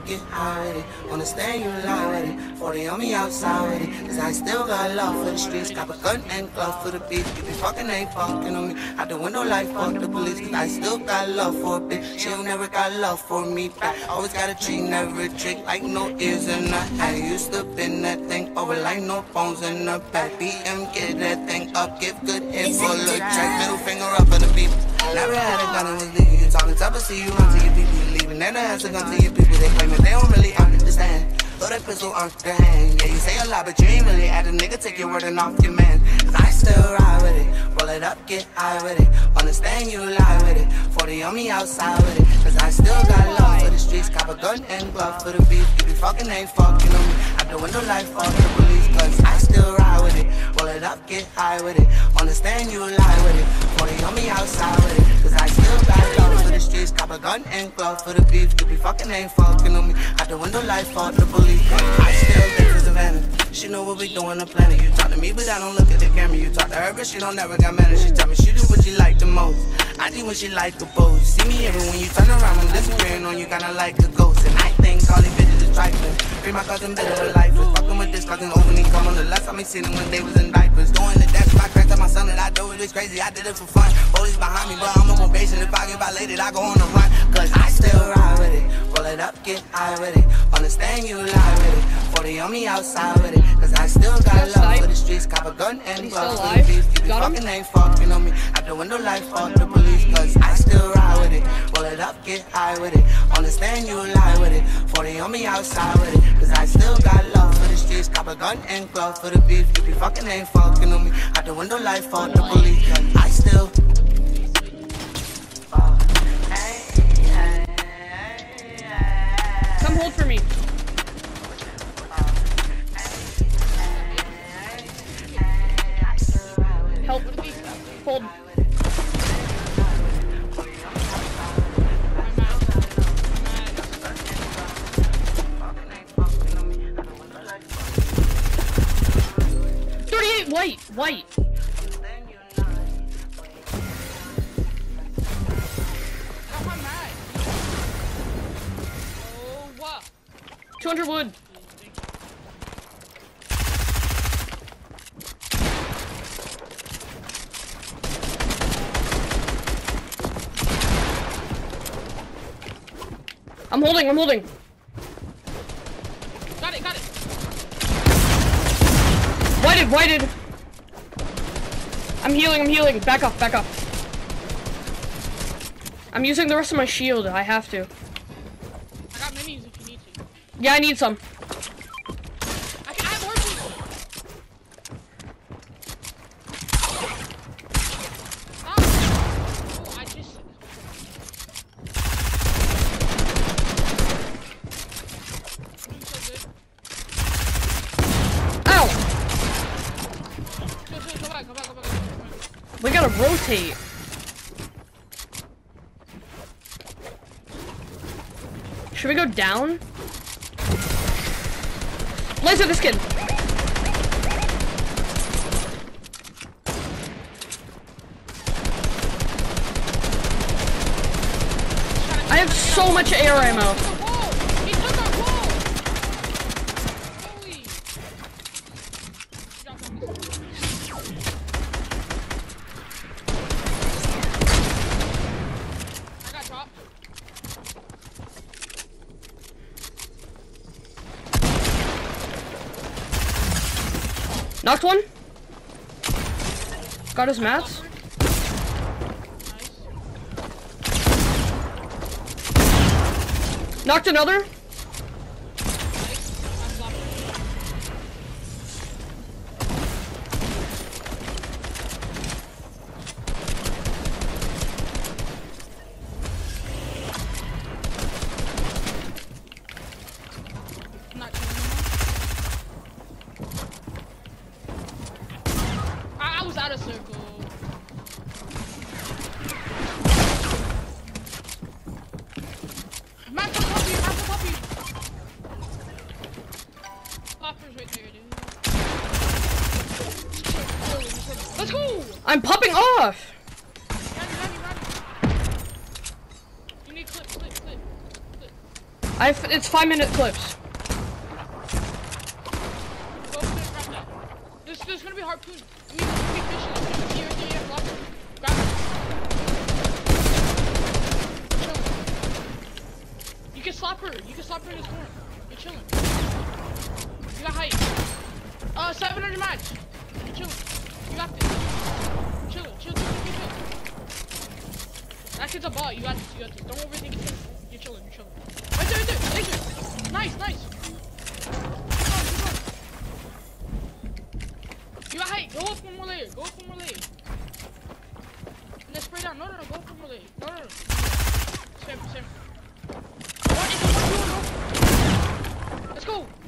get high with it. Understand you lie with it. 40 on me outside with it. Cause I still got love for the streets. Cop a gun and glove for the beef. You be fucking ain't fucking on me. Out the window like fuck the police. Cause I still got love for a bitch. She don't never got love for me back. Always got a treat, never a trick. Like no ears in the head. Used to bend that thing over like no bones in the back. BM, get that thing up. Give good hit for the track. Middle finger up for the beef. Never had a gun and was leaving. You talking tough, but see you run to your people. You leaving. Never has a gun to your people. They claim that they don't really understand. Throw that pistol on their hand. Yeah, you say a lot, but you ain't really had a nigga take your word and off your man. Cause I still ride with it. Roll it up, get high with it. Understand you lie with it. 40 on me outside with it. Cause I still got love for the streets. Cop a gun and glove for the beef. You be fucking ain't fucking on me. Out the window like fuck the police. Cause I still ride with it. Roll it up, get high with it. Understand you lie with it. 40 on me outside with it. Cause I still got love for the streets. Cop a gun and glove for the beef. You be fucking ain't fucking on me. Out the window like fuck the police. I still think for Savannah. She know what we do on the planet. You talk to me, but I don't look at the camera. You talk to her, but she don't never got manners. She tell me she do what she like the most. I do what she like the most. See me every when you turn around, I'm disappearing on you, kinda like a ghost. And I think all these bitches is trifling. Free my cousin, better with life. Fucking with this cousin, opening come on the last time I seen them when they was in diapers. Doing the dash, my crack to my son that I do it, it's crazy. I did it for fun. Police behind me, but I'm no more patient. If I get violated, I go on the run. Cause I still ride with it. Roll it up, get high with it. Understand you lie with it. 40 on me outside with it. Cause I still got love for the streets. Cop a gun and glove for the beef. You be fucking ain't fucking on me. Out the window like fuck the police. Cause I still ride with it. Roll it up, get high with it. Understand you lie with it. 40 on me outside with it. Cause I still got love for the streets. Cop a gun and glove for the beef. You be fucking ain't fucking on me. Out the window like fuck the police. Cause I still come hold for me. Help. Hold. White. Oh, what? 200 wood. I'm holding. Got it. Whited. I'm healing. Back up. I'm using the rest of my shield. I have to. I got minis if you need to. Yeah, I need some. I have more people. Oh, I just... I'm doing so good. Ow! Go back. We gotta rotate. Should we go down? Laser this kid. I have so much air ammo. He took our wall. Holy. I got dropped. Knocked one. Got his mats. Knocked another. I was out of circle. Master puppy. Popper's right there, dude. Let's go! I'm popping off. Run. You need clip. It's 5-minute clips. Go over there and grab that. There's gonna be harpoon. I mean, there's gonna be fish in it. Here, lock it. Grab it. Chill. You can slap her. You can slap her in this corner. You're chilling. You got height. 700 match. You're chilling. You got this. Chill. That kid's a bot. You got this. Don't overthink it. You're chilling. Right there. Laser. Nice. Keep on. You got height. Go up one more layer. And then spray down. No. Go up one more layer. No. Same. What is the one? Let's go.